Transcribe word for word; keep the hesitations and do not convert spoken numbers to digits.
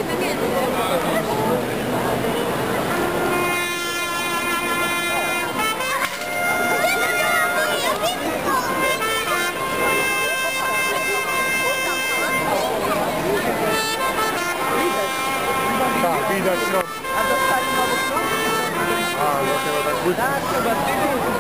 Widać, no. A dostali nowy klub? A, no chyba tak. Tak, chyba.